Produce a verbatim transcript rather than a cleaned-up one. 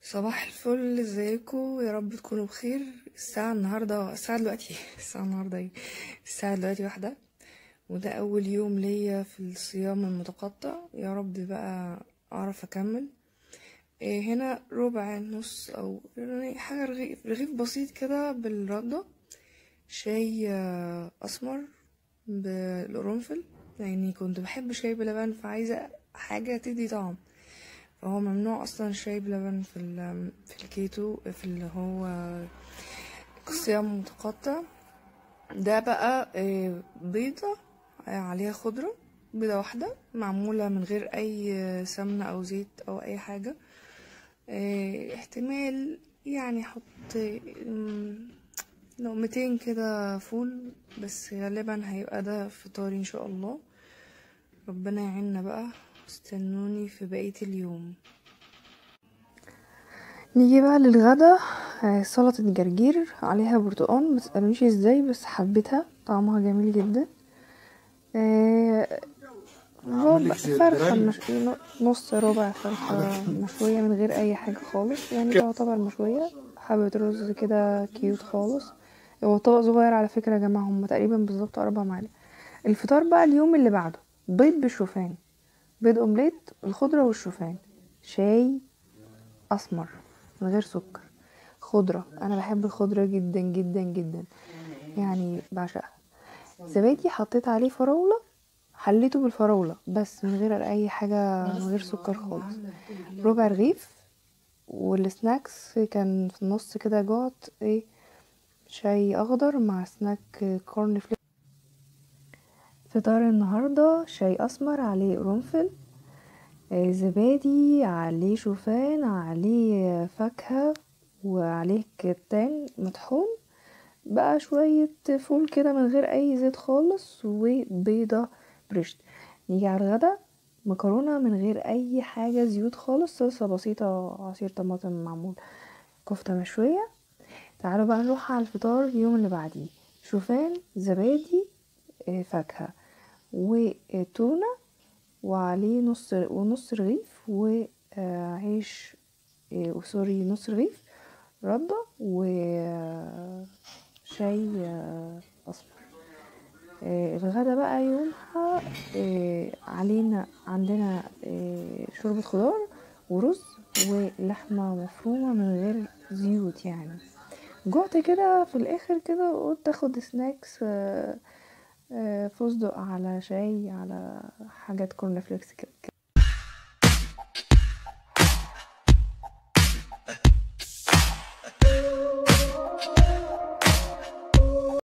صباح الفل، ازيكم؟ يا رب تكونوا بخير. الساعة النهاردة الساعة دلوقتي الساعة النهاردة ايه الساعة دلوقتي واحدة، وده أول يوم ليا في الصيام المتقطع. يا رب بقى أعرف أكمل. إيه هنا ربع نص أو يعني حاجة، رغيف رغيف بسيط كده بالردة، شاي آه، أسمر بالقرنفل. يعني كنت بحب شاي بلبن، فعايزة حاجة تدي طعم. فهو ممنوع اصلا الشاي بلبن في ال- في الكيتو، في اللي هو الصيام المتقطع. ده بقى آه، بيضة آه، عليها خضرة، بيضة واحدة معمولة من غير اي سمنة او زيت او اي حاجة. آه، احتمال يعني احط مم، لو ميتين كده فول، بس غالبا هيبقى ده فطاري ان شاء الله. ربنا يعيننا بقى، استنوني في بقية اليوم. نيجي بقى للغدا. آه، سلطة جرجير عليها برتقان، متسألونيش ازاي بس حبيتها، طعمها جميل جدا. آه، ربع فرخة مش... نص ربع فرخة مشوية من غير اي حاجة خالص، يعني تعتبر مشوية. حبة رز كده كيوت خالص. هو طبق صغير على فكرة يا جماعة، هم تقريبا بالظبط اربع معالق. الفطار بقى اليوم اللي بعده بيض بالشوفان، بيض اومليت الخضرة والشوفان، شاي اسمر من غير سكر، خضرة. انا بحب الخضرة جدا جدا جدا، يعني بعشقها. زبادي حطيت عليه فراولة، حليته بالفراولة بس من غير اي حاجة، من غير سكر خالص. ربع رغيف. والسناكس كان في النص كده جوت ايه، شاي اخضر مع سناك كورن فليكس. فطار النهاردة شاي اسمر عليه قرنفل، آه، زبادي عليه شوفان عليه فاكهة وعليه كتان مطحون، بقى شوية فول كده من غير اي زيت خالص، وبيضة بريشت. نيجي على الغدا، مكرونة من غير اي حاجة زيوت خالص، صلصة بسيطة، عصير طماطم معمول، كفتة مشوية. تعالوا بقى نروح على الفطار اليوم اللي بعديه. شوفان، زبادي، آه، فاكهة وتونة، وعليه نص ونص رغيف وعيش، سوري نص رغيف ردة وشاي أصفر. آه، الغدا بقى يومها آه، علينا عندنا آه، شوربة خضار ورز ولحمة مفرومة من غير زيوت يعني. جوعت كده في الاخر كده وقلت اخد سناكس، آه، آه، فستق على شاي على حاجات كورن فليكس كده.